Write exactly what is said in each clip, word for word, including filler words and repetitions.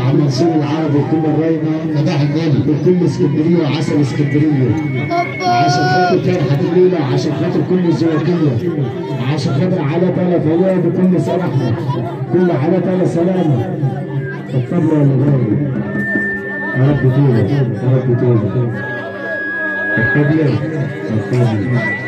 عم منصور العربي وكل الراينه صباح الفل وكل اسكندريه وعسل اسكندريه عشان خاطر فرحه الليله وعشان خاطر كل الزواكيه عشان خاطر على تلا فواد وكل سامحنا كل على تلا سلامه الطبله ولا غيره يا رب توبه يا رب توبه الطبله الطبله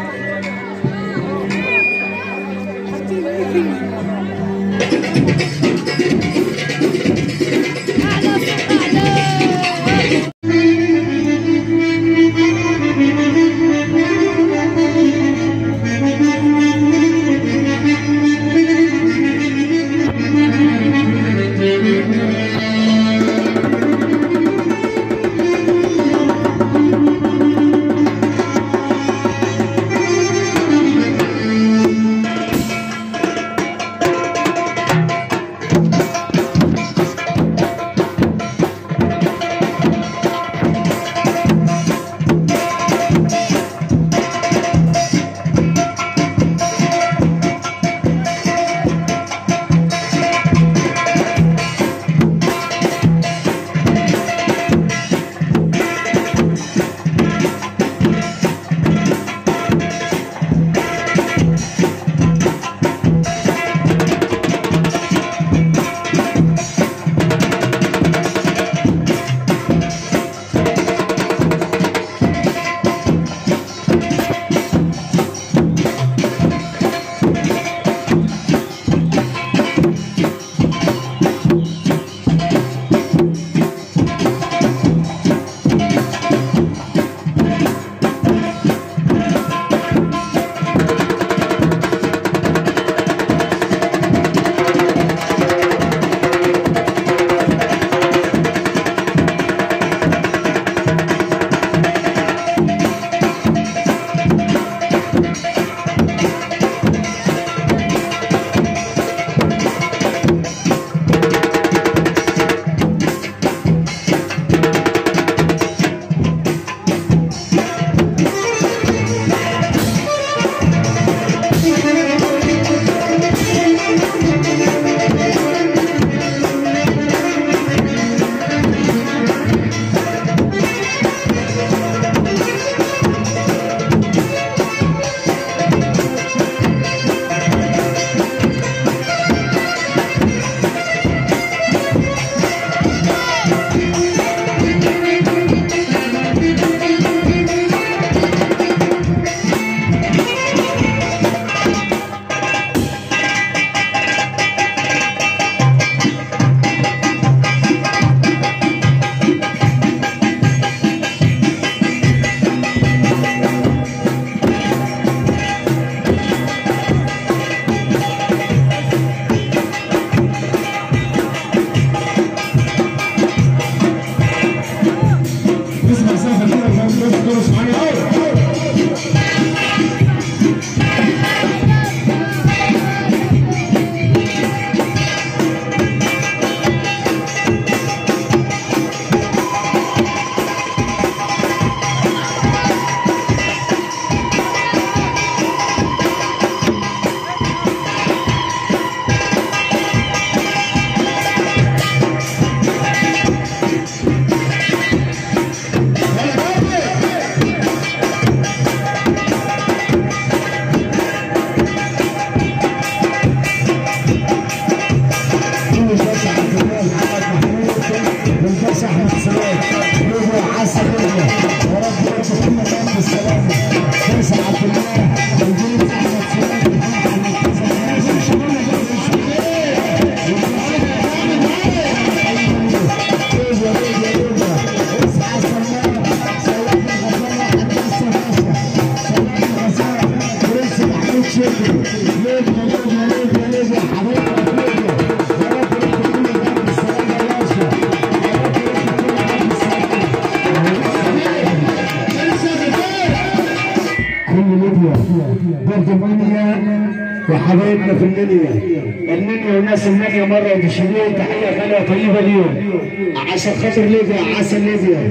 وحبايبنا في المنيا المنيا وناس المنيا مره بيشيلوه تحيه غاليه طيبه ليهم عشان خاطر ليبيا عسل ليبيا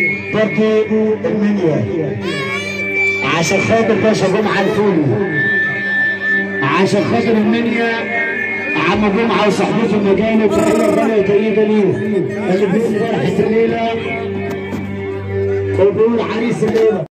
برضه المنيا عشان خاطر باشا جمعه الفولي عشان خاطر المنيا عم جمعه وصحبته مجانب تحيه غاليه طيبه ليه اللي بيقول فرحه الليله وبيقول عريس الليله.